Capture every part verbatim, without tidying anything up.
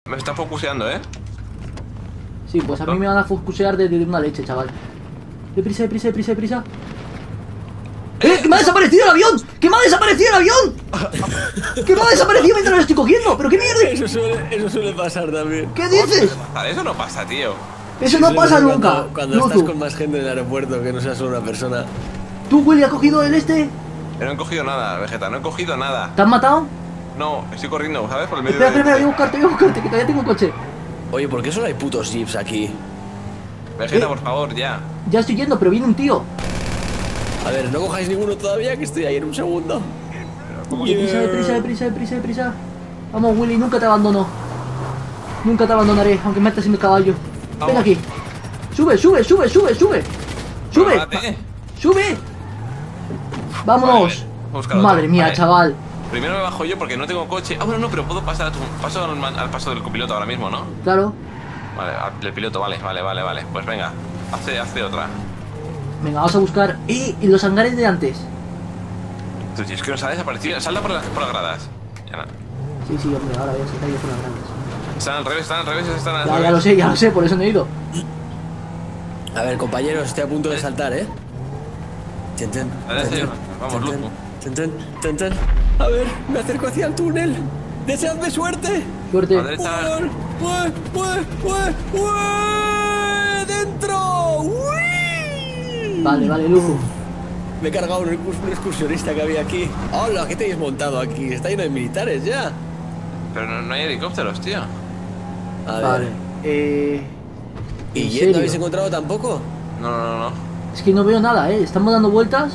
Me está focuseando, ¿eh? Sí, pues a mí me van a focusear de, de una leche, chaval. Deprisa, deprisa, deprisa, deprisa. ¡Eh! ¡Que me ha desaparecido el avión! ¡Que me ha desaparecido el avión! ¡Que me ha desaparecido mientras lo estoy cogiendo! ¿Pero qué mierda? Eso suele, eso suele pasar también. ¿Qué dices? Eso no pasa, tío. Eso no pasa Cuando- nunca. Cuando No, estás tú. con más gente en el aeropuerto que no sea solo una persona. ¿Tú, Willy, has cogido el este? No he cogido nada, Vegeta, no he cogido nada. ¿Te han matado? No, estoy corriendo, ¿sabes? Por el medio Espera, de... espera, espera, voy a buscarte, voy a buscarte, que todavía tengo un coche. Oye, ¿por qué solo hay putos jeeps aquí? Vegeta, Eh. por favor, ya. Ya estoy yendo, pero viene un tío. A ver, no cojáis ninguno todavía, que estoy ahí en un segundo. Deprisa, deprisa, deprisa, deprisa, deprisa. Vamos, Willy, nunca te abandono. Nunca te abandonaré, aunque me metas en el caballo. Ven Vamos. aquí. Sube, sube, sube, sube, sube. Sube. Prepárate. Sube. Vámonos. Vale, busca otro. Madre mía, Vale. chaval. Primero me bajo yo porque no tengo coche. Ah, bueno, no, pero puedo pasar a tu... paso al, man- al paso del copiloto ahora mismo, ¿no? Claro. Vale, al del piloto, vale, vale, vale, vale. Pues venga, hace, hace otra. Venga, vamos a buscar. ¡Eh! Y los hangares de antes. Tú, tío, es que nos ha desaparecido. Salta por las, por las gradas. Ya no. Sí, sí, hombre, ahora voy a saltar yo por las grandes. Están al revés, están al revés, están al Ya, revés. ya lo sé, ya lo sé, por eso no he ido. A ver, compañeros, estoy a punto de saltar, ¿eh? Ten, ten, Dale, ten, hace- ten, vamos, ten, Luzu. ten, ten, ten, ten. A ver, me acerco hacia el túnel. ¡Deseadme suerte! Suerte. A la derecha. ¡Ué, ué, ué, ué! ¡Dentro! ¡Uy! Vale, vale, Luzu. Me he cargado un excurs- un excursionista que había aquí. ¡Hola! ¿Qué tenéis montado aquí? Está lleno de militares ya. Pero no, no hay helicópteros, tío. A ver. Vale. Eh. ¿Y ¿En Jet serio? no habéis encontrado tampoco? No, no, no, no. Es que no veo nada, eh. Estamos dando vueltas.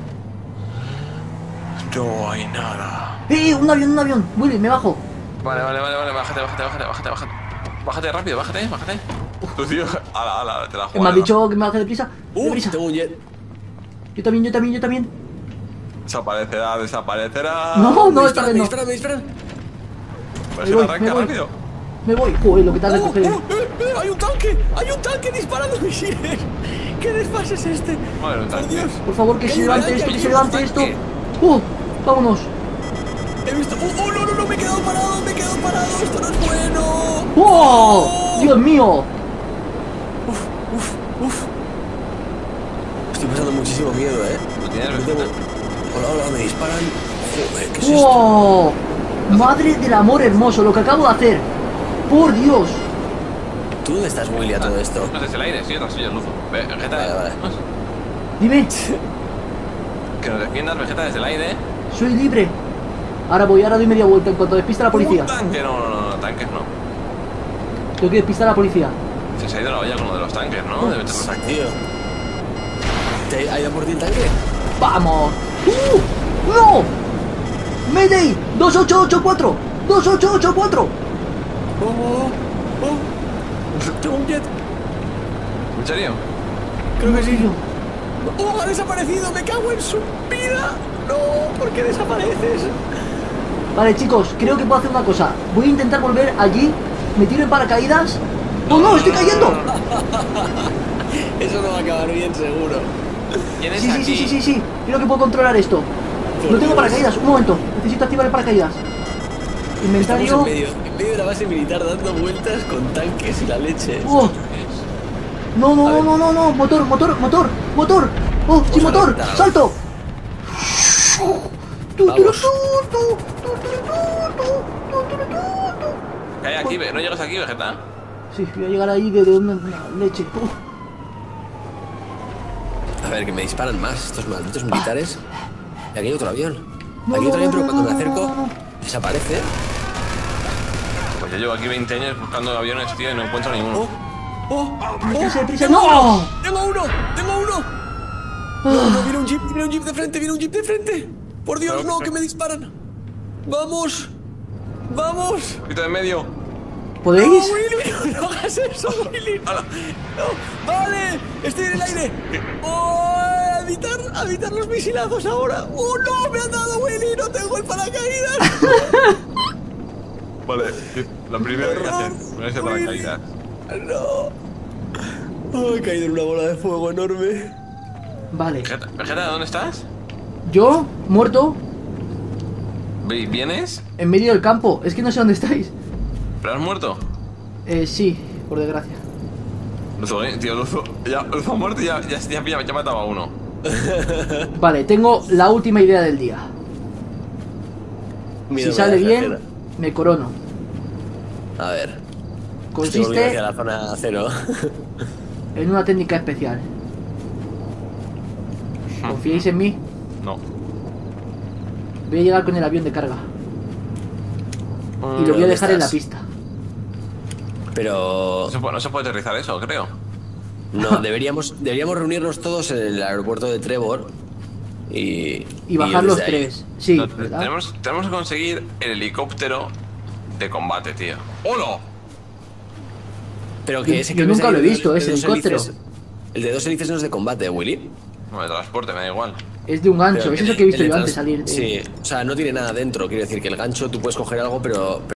No hay nada. ¡Eh! Un avión, un avión. Willy, me bajo. Vale, vale, vale, vale, bájate, bájate, bájate, bájate, bájate. Bájate rápido, bájate, bájate. Tú, tío, ala, ala, te la ¿Me juego. has dicho que me baje deprisa? ¡Uh! Deprisa. Tengo un Jet. Yo también, yo también, yo también. Desaparecerá, desaparecerá. No, no, me esta disparan, vez me no. disparan, me disparan. Pues Me se voy, arranca me voy. rápido. Me voy. Joder, lo que tarda en ¡Oh, coger. oh, eh, eh! ¡Hay un tanque! ¡Hay un tanque disparando misiles! ¿Qué desfase es este? Madre, un ¡Por tanque. Dios! Por favor, que ¡Hay se un levante tanque esto, que aquí, se un levante esto. tanque! ¡Uh! Vámonos. He visto... ¡Oh, oh, no, no, no! ¡Me he quedado parado! ¡Me he quedado parado! ¡Esto no es bueno! ¡Oh! ¡Dios mío! ¡Uf, uf, uf! Estoy pasando muchísimo miedo, ¿eh? ¿Lo tienes, Me Vegeta? debo- Hola, hola, me disparan. Joder, ¿qué es esto? ¡Oh! Madre del amor hermoso, lo que acabo de hacer. ¡Por Dios! ¿Tú dónde estás, Willy, a todo esto? No, desde el aire, sí, tras ellos, Luzu. Ve, Vegeta, Vale, vale. vamos. Dime, Que nos defiendas, Vegeta, desde el aire. soy libre. Ahora voy, ahora doy media vuelta en cuanto despista a la policía. Un tanque, no, no, no, no, tanques no. Tengo que despistar a la policía. Se se ha ido la olla con uno de los tanques, ¿no? Debe tener un Tío. ¿Te ha ido por ti el tanque? ¡Vamos! ¡Uh! ¡No! ¡Mayday! ¡dos ocho ocho cuatro! ¡dos ocho ocho cuatro! ¡Oh, oh, oh! Tengo un Jet. ¿En serio? Creo que sí. Tío, ¡Oh, ha desaparecido! ¡Me cago en su vida! ¡No! ¿Por qué desapareces? Vale, chicos, creo que puedo hacer una cosa. Voy a intentar volver allí. Me tiro en paracaídas. ¡Oh, no! ¡Estoy cayendo! Eso no va a acabar bien, seguro. ¿Quién es Sí, sí, aquí? sí, sí, sí, sí. Creo que puedo controlar esto. Por No tengo Dios. paracaídas. Un momento. Necesito activar el paracaídas. Estamos en Inventario. medio, en medio de la base militar dando vueltas con tanques y la leche. ¡Oh! No, no, A no, ver. no, no, no. Motor, motor, motor, motor. ¡Oh, sin Vamos a motor! reventar. ¡Salto! Tu, tu, tu, Vamos. tu, tu, tu, tu, tu, tu, tu, tu, tu. ¿Qué hay aquí? Ve- ¿No llegas aquí, Vegeta? Sí, voy a llegar ahí de, de una, una leche. Uh. A ver, que me disparan más estos malditos militares. Y aquí hay otro avión. No, Aquí hay otro no, avión, pero no, cuando no, me no, acerco, no, no. desaparece. Pues yo llevo aquí veinte años buscando aviones, tío, y no encuentro ninguno. ¡Oh! ¡Oh! ¡Oh! Deprisa, deprisa. ¡Tengo ¡No! uno! ¡Tengo uno! ¡Tengo uno! No, no, viene un jeep, viene un jeep de frente, viene un jeep de frente. Por Dios, Pero- no, que me disparan. ¡Vamos! ¡Vamos! Quito de en medio. ¿Podéis? ¡No, Willy! ¡No hagas eso, Willy! ¡No! ¡No! ¡Vale! ¡Estoy en el aire! ¡Oh! ¡A evitar, a evitar los misilazos ahora! ¡Oh, no! ¡Me han dado, Willy! ¡No tengo el paracaídas! Vale, lo primero que hay que hacer, ponerse paracaídas. ¡No! Oh, he caído en una bola de fuego enorme. Vale. Vegeta, Vegeta, ¿dónde estás? Yo, muerto, Ve- ¿Vienes? en medio del campo. Es que no sé dónde estáis. ¿Pero has muerto? Eh, sí, por desgracia. Luzo, eh, tío, Luzo. Ya, Luzo ha muerto y ya, ya, ya, ya, ya mataba a uno. Vale, tengo la última idea del día. Miedo Si me sale da bien, flojera. me corono. A ver. Estoy volviendo Consiste hacia la zona cero. en una técnica especial. ¿Confiáis en mí? No. Voy a llegar con el avión de carga. Y lo voy a ¿Dónde dejar en la estás? pista. Pero No se puede, no se puede aterrizar eso, creo. no, deberíamos, deberíamos reunirnos todos en el aeropuerto de Trevor y... Y bajar los desde ahí. tres. Sí, No, ¿verdad? tenemos, tenemos que conseguir el helicóptero de combate, tío. ¡Hola! Pero que Yo- ese yo que ves nunca ahí lo he de- visto, de ese dos helicóptero. hélices- El de dos hélices no es de combate, Willy. No, de transporte, me da igual. Es de un gancho. Pero Es eso que he visto el de yo antes trans- salir. de- Sí, o sea, no tiene nada dentro. Quiero decir que el gancho tú puedes coger algo, pero...